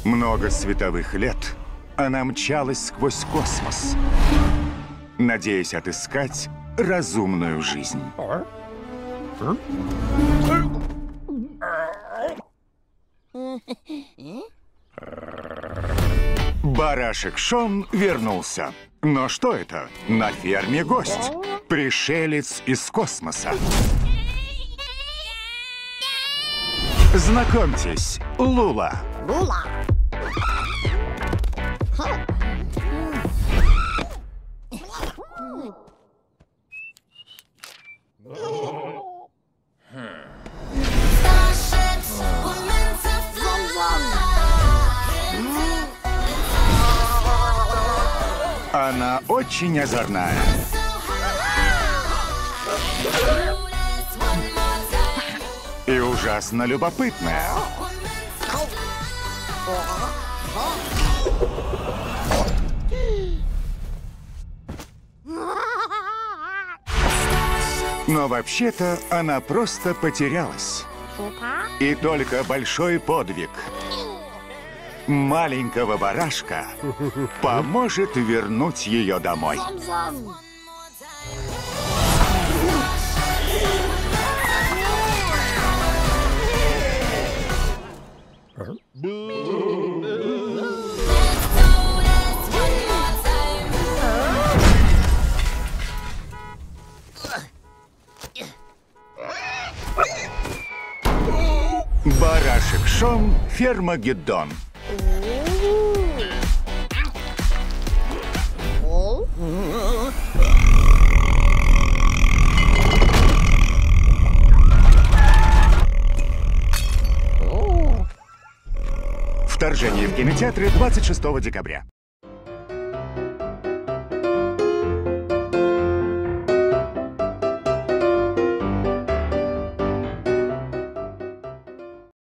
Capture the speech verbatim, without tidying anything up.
Много световых лет она мчалась сквозь космос, надеясь отыскать разумную жизнь. Барашек Шон вернулся. Но что это? На ферме гость. Пришелец из космоса. Знакомьтесь, Лула. Лула. Она очень озорная. И ужасно любопытная. Но вообще-то она просто потерялась. И только большой подвиг маленького барашка поможет вернуть ее домой. Барашек Шон, Фермагеддон. Вторжение в кинотеатры двадцать шестого декабря.